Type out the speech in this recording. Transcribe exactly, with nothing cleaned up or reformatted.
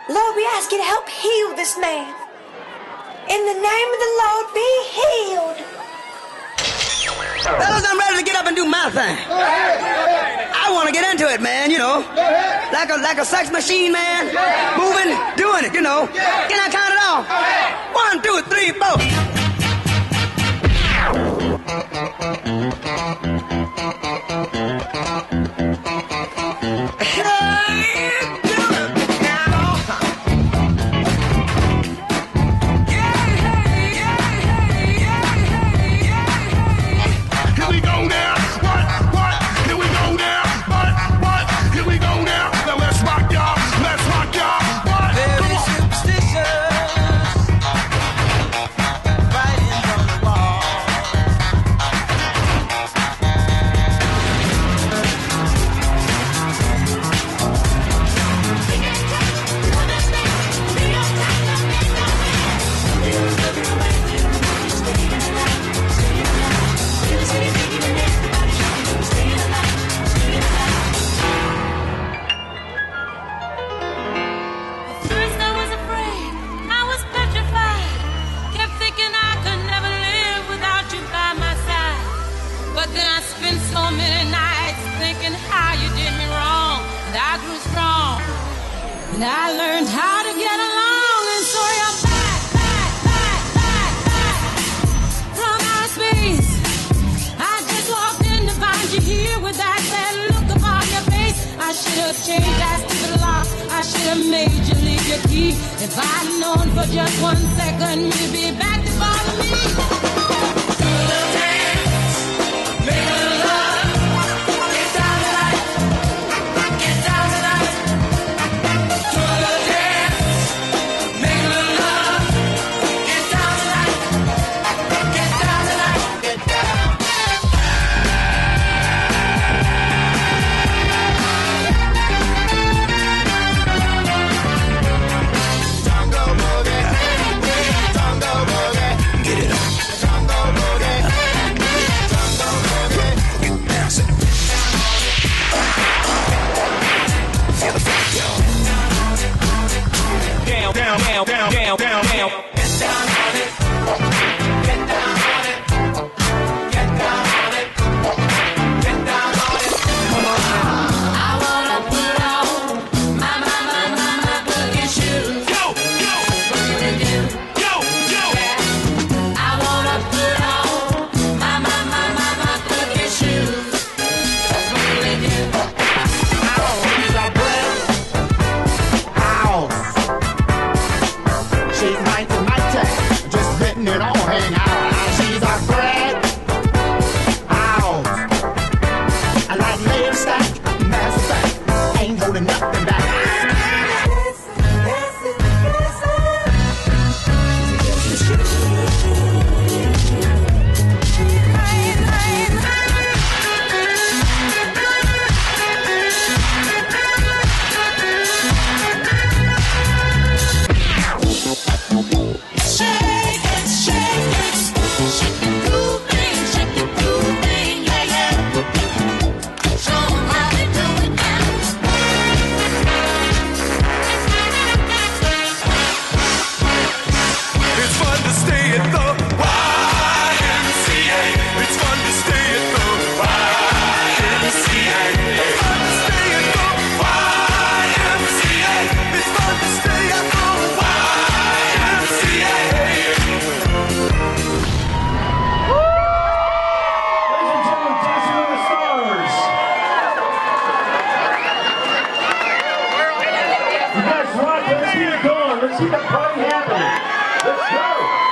Lord, we ask you to help heal this man. In the name of the Lord, be healed. Fellas, I'm ready to get up and do my thing. I want to get into it, man, you know. Like a like a sex machine, man. Moving, doing it, you know. Can I count it off? One, two, three, four. And I learned how to get along, and so you're back, back, back, back, back from outer space. I just walked in to find you here with that sad look upon your face. I should have changed that stupid lock. I should have made you leave your key. If I'd known for just one second you'd be back to follow me. Do a little dance, make a little love, get down tonight, get down tonight. Down, down, down, down, down, down. Get down on it. Get down on it. Get down on it. Get down on it. Come on now. I wanna put on my, my, my, my, my boogie shoes. Go, go. What you do? Go, go. Yeah. I wanna put on my, my, my, my, my boogie shoes. That's what we do. Ow, she's a breath. Ow. She's mighty, mighty, just letting it all hang out. She's a great out. I like layer stack, matter of fact, ain't holding nothing back. Let's keep the party happening. Let's go.